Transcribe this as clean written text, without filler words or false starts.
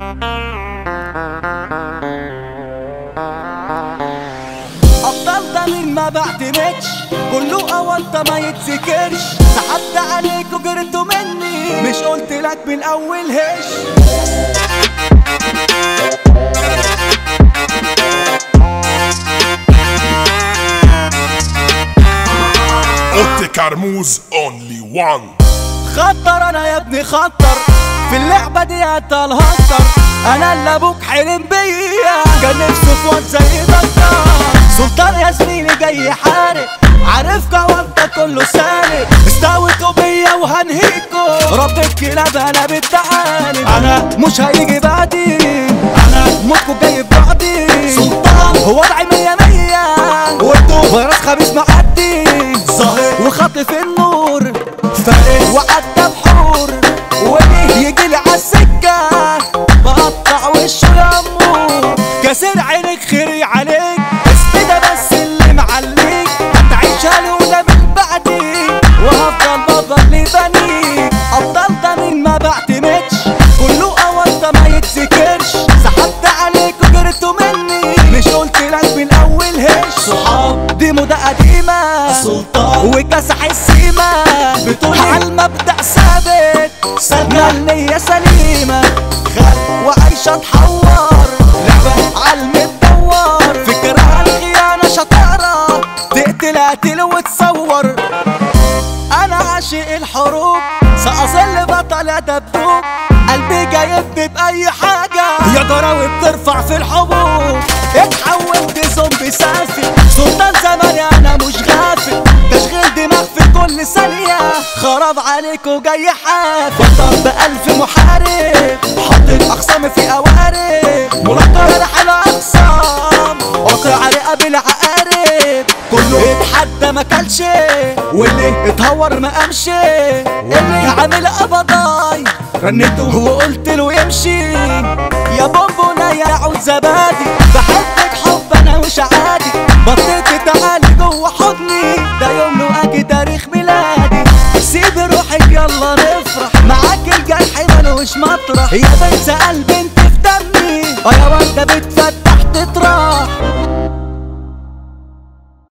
ابطال ده مين ما بعتمدش، كله اوانطه ما يتذكرش. سحبت عليك وجريتوا مني، مش قلت لك من الاول هش. اوتي كرموز اونلي وان. خطر انا يا ابني خطر، في اللعبة دي هتلهطر. انا اللي ابوك حلم بيا، كان نفسه في واد زي بكر. سلطان يا زميلي جاي يحارب، عارفك وانت كله سالك. استويتوا بيا وهنهيكوا، رب الكلاب انا بالتعالي. انا مش هيجي بعدي، انا موتكوا جاي في بعضي. سلطان هو وضعي 100 وانتوا فيروس خبيث معدي. ظاهر وخاطف النور فارس وعدى بحور، واللي يجيلي عالسكة بقطع وشه يامور. كسر عينك خيري عليك، اسمي ده بس اللي معليك. هتعيشها لولا من بعدي، وهفضل بابا اللي بنيك. ابطال ده مين ما بعتمدش، كله اوانطه ما يتذكرش. سحبت عليك وجريتوا مني، مش قلت لك من الاول هش. صحاب دي موضة قديمة، سلطان وكسح السيمة. بتقولي عالمبدأ ثابت، سابنا النية سليمة. خل وعيشة تحور، لعبة عالمتدور. فكرة عالخيانة شطارة، تقتل قتل وتصور. أنا عاشق الحروب، سأظل بطل دبدوب. قلبي جايبني بأي حاجة، يا جراوي بترفع في الحبوب. اتحولت زومبي سافل، سلطان زماني أنا مش غافل. تشغيل دماغ في كل ثانية، خراب عليك وجاي حافل. بطل ب1000 محارب، حاطط أخصامي في قوارب. ملقب رحل أقسام، واقع رقاب العقارب. كله اتحدى ما كلش، واللي اتهور ما قامش. اللي عامل قبضاي رنته وقلت له يمشي. يا بونبونا يا عود زبادي، بحبك حب انا مش عادي. بطيت تعالي جوه حضني، ده يوم لقاكي تاريخ ميلادي. سيبي روحك يلا نفرح، معاك الجرح ملوش مطرح. يا بنت قلبي انت في دمي، يا واد ده بنت